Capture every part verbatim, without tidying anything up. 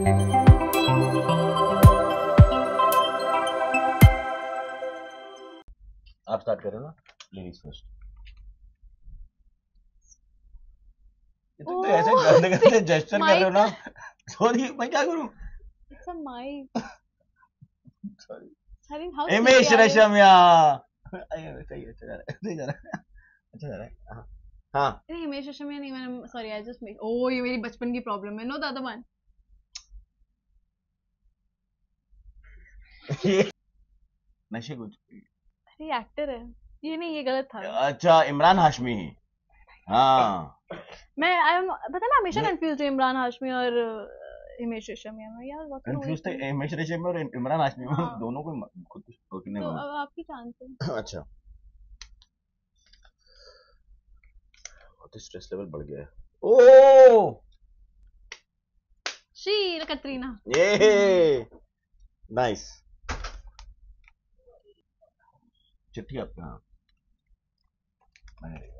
आप स्टार्ट करो ना, लेडीज फर्स्ट। तो ऐसे गंदे गंदे जेस्चर कर रहे हो ना। सॉरी, मैं क्या करूं? It's a mic. Sorry. Having how Himesh sleepy are you? Reshammiya. अरे सही है, अच्छा जा रहा है, सही जा रहा है, अच्छा जा रहा है। हाँ हाँ। नहीं हिमेश रेशमिया नहीं, मैंने sorry I just make oh ये मेरी बचपन की प्रॉब्लम है। No the other one. ये नशे कुछ। अरे एक्टर है ये, नहीं ये गलत था। अच्छा, इमरान हाशमी। हाँ मैं आई एम पता ना हमेशा ये- कंफ्यूज हूँ इमरान हाशमी और अ, हिमेश रेशमिया में यार। what करूँ कंफ्यूज थे इसमें? हिमेश रेशमिया और इमरान हाशमी में, हाँ। दोनों को खुद सोचने तो में। अब आपकी चांस है। अच्छा, बहुत स्ट्रेस लेवल बढ़ गया है। ओ श्री कतरीना। ये नाइस। चिट्ठी आपके। हाँ मैंने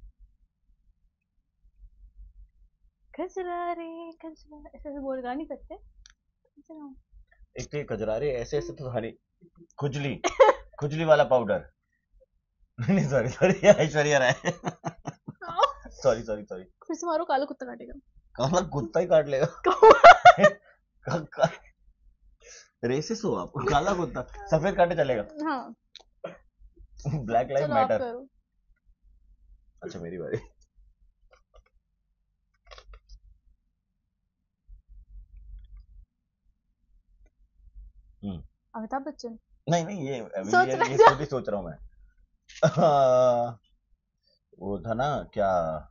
खजरा रे खजरा, ऐसे ऐसे बोल गा नहीं सकते। खजरा। एक तो ये कजरारे ऐसे ऐसे तो हरी खुजली खुजली वाला पाउडर। नहीं sorry sorry, Aishwarya Rai. Sorry sorry sorry. फिर से मारो, काला कुत्ता काटेगा। काला कुत्ता ही काट लेगा। का, का, रेसिस हो आप? काला कुत्ता सफेद काटे चलेगा। हाँ ब्लैक लाइफ चलो आप मैटर। करो। अच्छा मेरी बारी। हम्म अमिताभ बच्चन। नहीं नहीं, ये अभी सोच ये, रहा ये था। खुद ही सोच रहा हूँ मैं। आ, वो था ना क्या,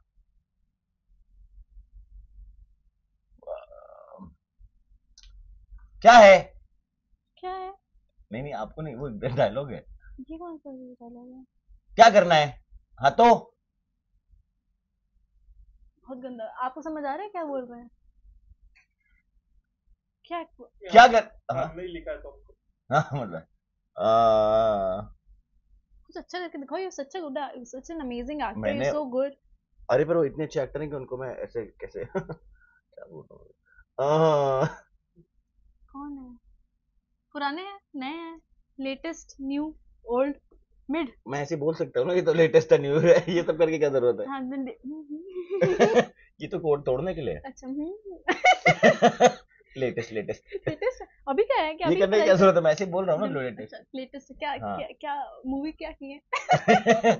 क्या है? क्या है नहीं नहीं आपको नहीं, वो डायलॉग है। ये? कौन सा डायलॉग है? क्या करना है? हाँ तो बहुत गंदा। आपको समझ आ रहा है क्या बोल रहे हैं? क्या क्या कर। हाँ नहीं लिखा है तुमको। हाँ, मतलब आ, कुछ अच्छा करके दिखाओ। You such a such an amazing actor, मैंने यू सो गुड। अरे पर वो इतने अच्छे एक्टर हैं कि उनको मैं ऐसे कैसे क्या बोल रहा हूँ। आ, कौन है? पुराने हैं, नए हैं, लेटेस्ट, न्यू, ओल्ड, मिड? मैं ऐसे बोल सकता हूँ ना, ये तो लेटेस्ट है, न्यू है, ये सब करके क्या जरूरत है? हाँ then they- ये तो कोड तोड़ने के लिए अच्छा हम्म लेटेस्ट लेटेस्ट लेटेस्ट अभी क्या है? क्या ये अभी करने की क्या जरूरत है? मैं ऐसे ही बोल रहा हूँ ना, अच्छा लेटेस्ट। लेटेस्ट क्या हाँ। क्या क्या मूवी क्या की है?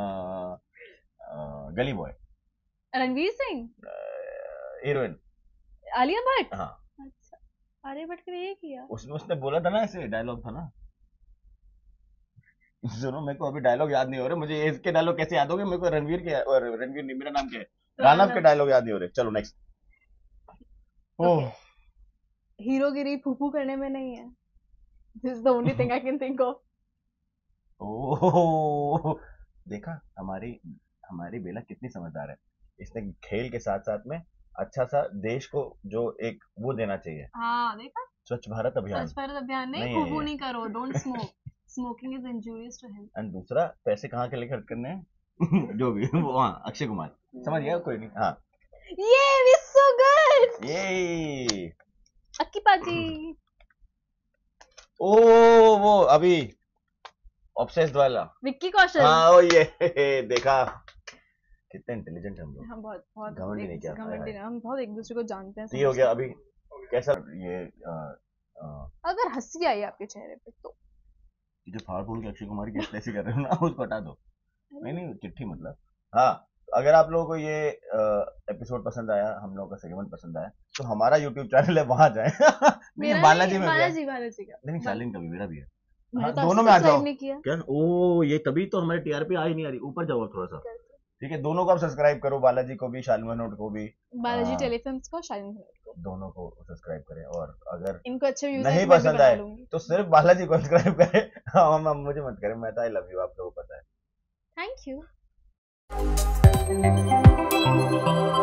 Gully boy, Ranveer Singh, heroine. आलिया भट्ट। हाँ अच्छा आलिया भट्ट ने ये किया? उसने उसने बोला था ना, ऐसे डायलॉग था ना। सुनो, मेरे को अभी डायलॉग याद नहीं हो रहे, मुझे इसके डायलॉग कैसे याद हो गए? मेरे को रणवीर के, और रणवीर नहीं, मेरा नाम क्या है, रानव के डायलॉग याद नहीं हो रहे। चलो नेक्स्ट। ओह हीरोगिरी फूफू करने में नहीं है। This is the only thing I can think of. Oh देखा, हमारी हमारी बेला कितनी समझदार है। इसने खेल के साथ साथ में अच्छा सा देश को जो एक वो देना चाहिए, हाँ देखा, स्वच्छ भारत अभियान। स्वच्छ भारत अभियान नहीं, नहीं है फूफू ये। नहीं करो, don't smoke, smoking is injurious to health. And दूसरा, पैसे कहाँ के लिए खर्च करने हैं? जो भी वो, हाँ अक्षय कुमार, समझ गया कोई नहीं। हाँ ये वी सो गुड। ये अक्की पाजी। ओ वो अभी ऑब्सेस्ड वाला विक्की कौशल। हाँ वो ये देखा कितने इंटेलिजेंट हम लोग। हम बहुत बहुत घमंडी नहीं क्या, घमंडी नहीं, हम बहुत एक दूसरे को जानते हैं। तो ये हो गया। अभी कैसा ये आ, आ, अगर हंसी आई आपके चेहरे पे तो ये जो फाड़ फूड़ के अक्षय कुमार की ऐसी कर रहे हो ना, उसको हटा दो। नहीं नहीं चिट्ठी मतलब। हाँ, अगर आप लोगों को ये एपिसोड पसंद आया, हम लोगों का सेगमेंट पसंद आया, तो हमारा यूट्यूब चैनल है, वहां जाए। नहीं बालाजी में भी है। बालाजी बालाजी का नहीं शालीन का भी, मेरा भी है। मैंने हाँ, तो दोनों में आ जाओ। नहीं किया। क्या? ओ ये तभी तो हमारे टीआरपी आ ही नहीं आ रही। ऊपर जाओ थोड़ा सा, ठीक है। दोनों को आप सब्सक्राइब करो, बालाजी को भी, शालीन मनोट को भी, बालाजी हाँ। टेलीफिल्म्स को, शालीन मनोट को, दोनों को सब्सक्राइब करें। और अगर इनको अच्छे व्यूज नहीं पसंद आए तो सिर्फ बालाजी को सब्सक्राइब करें। हम हम मुझे मत करें, मैं तो आई लव यू, आप लोगों को पता है। Thank you.